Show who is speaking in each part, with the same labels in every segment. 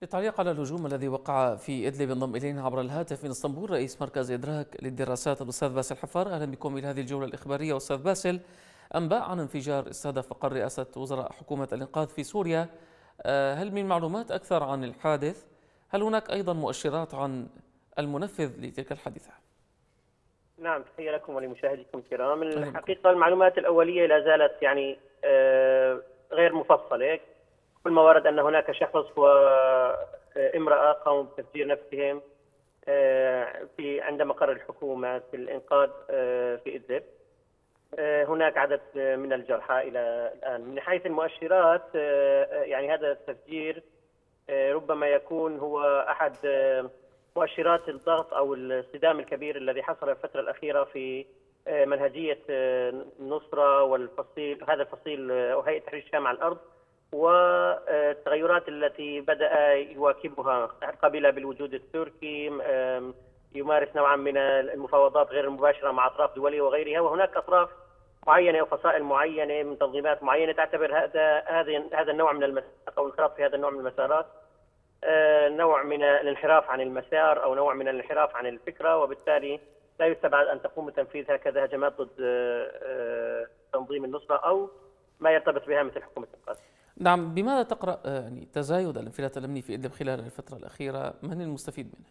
Speaker 1: للتعليق على الهجوم الذي وقع في إدلب ينضم إلينا عبر الهاتف من اسطنبول رئيس مركز إدراك للدراسات الأستاذ باسل حفار. أهلا بكم إلى هذه الجولة الإخبارية. أستاذ باسل، أنباء عن انفجار استهدف مقر رئاسة وزراء حكومة الإنقاذ في سوريا، هل من معلومات أكثر عن الحادث؟ هل هناك أيضا مؤشرات عن المنفذ لتلك الحادثة؟
Speaker 2: نعم، تحية لكم ولمشاهديكم الكرام.
Speaker 1: أهلا بكم.
Speaker 2: الحقيقة المعلومات الأولية لا زالت غير مفصلة. كل ما ورد أن هناك شخص وامرأة قاموا بتفجير نفسهم في عند مقر الحكومة في الإنقاذ في إدلب. هناك عدد من الجرحى إلى الآن. من حيث المؤشرات، يعني هذا التفجير ربما يكون هو أحد مؤشرات الضغط أو الصدام الكبير الذي حصل في الفترة الأخيرة في منهجية النصرة والفصيل، هذا الفصيل أو هيئة تحرير الشام على الأرض، والتغيرات التي بدأ يواكبها قبل بالوجود التركي، يمارس نوعا من المفاوضات غير المباشرة مع أطراف دولية وغيرها. وهناك أطراف معينة وفصائل معينة من تنظيمات معينة تعتبر هذا النوع من المسارات أو الانخراط في هذا النوع من المسارات نوع من الانحراف عن المسار أو نوع من الانحراف عن الفكرة، وبالتالي لا يستبعد أن تقوم بتنفيذ هكذا هجمات ضد تنظيم النصرة أو ما يرتبط بها مثل حكومة الإنقاذ.
Speaker 1: نعم، بماذا تقرأ يعني تزايد الانفلات الأمني في إدلب خلال الفترة الأخيرة؟ من المستفيد منه؟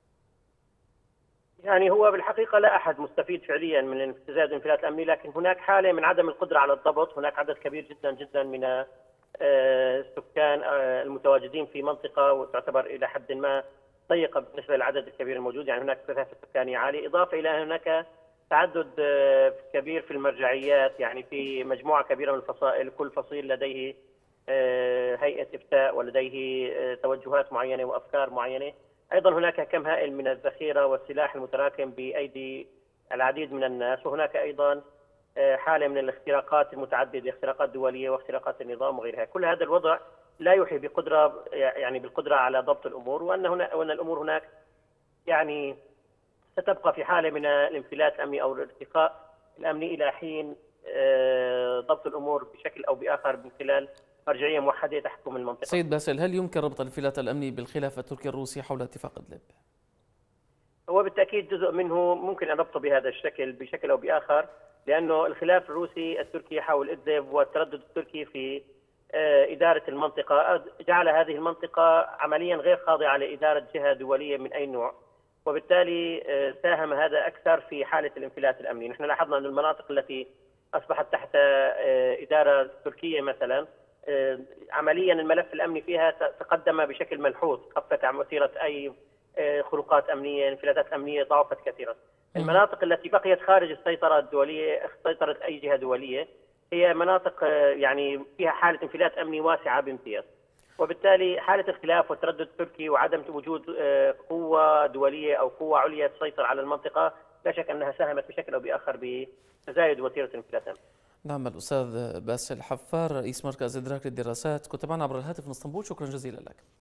Speaker 2: يعني هو بالحقيقة لا أحد مستفيد فعليا من تزايد الانفلات الأمني، لكن هناك حالة من عدم القدرة على الضبط. هناك عدد كبير جدا جدا من السكان المتواجدين في منطقة وتعتبر إلى حد ما ضيقة بالنسبة للعدد الكبير الموجود، يعني هناك كثافة سكانية عالية، إضافة إلى هناك تعدد كبير في المرجعيات، يعني في مجموعة كبيرة من الفصائل، كل فصيل لديه هيئة إفتاء ولديه توجهات معينة وأفكار معينة. أيضا هناك كم هائل من الذخيرة والسلاح المتراكم بأيدي العديد من الناس، وهناك أيضا حالة من الاختراقات المتعددة، اختراقات دولية واختراقات النظام وغيرها. كل هذا الوضع لا يوحي بقدرة، يعني بالقدرة على ضبط الأمور، وأن الأمور هناك يعني ستبقى في حالة من الانفلات الأمني أو الارتقاء الأمني إلى حين ضبط الأمور بشكل أو بآخر من خلال مرجعية موحدة تحكم المنطقة.
Speaker 1: سيد باسل، هل يمكن ربط الانفلات الأمني بالخلاف التركي الروسي حول اتفاق إدلب؟
Speaker 2: هو بالتأكيد جزء منه ممكن أن نربطه بهذا الشكل بشكل أو بآخر، لأنه الخلاف الروسي التركي حول إدلب والتردد التركي في إدارة المنطقة جعل هذه المنطقة عمليا غير خاضعة لإدارة جهة دولية من أي نوع، وبالتالي ساهم هذا أكثر في حالة الانفلات الأمني. نحن لاحظنا أن المناطق التي أصبحت تحت إدارة تركية مثلا عمليا الملف الأمني فيها تقدم بشكل ملحوظ، خفت عن وتيرة أي خروقات أمنية، انفلاتات أمنية ضعفت كثيرا. المناطق التي بقيت خارج السيطرة الدولية، سيطرة أي جهة دولية، هي مناطق يعني فيها حالة انفلات أمني واسعة بامتياز، وبالتالي حالة الخلاف والتردد التركي وعدم وجود قوة دولية أو قوة عليا تسيطر على المنطقة لا شك أنها ساهمت بشكل أو بآخر بتزايد وتيرة الانفلات الأمني.
Speaker 1: نعم، الأستاذ باسل حفار رئيس مركز إدراك للدراسات، كنت معنا عبر الهاتف من اسطنبول. شكرا جزيلا لك.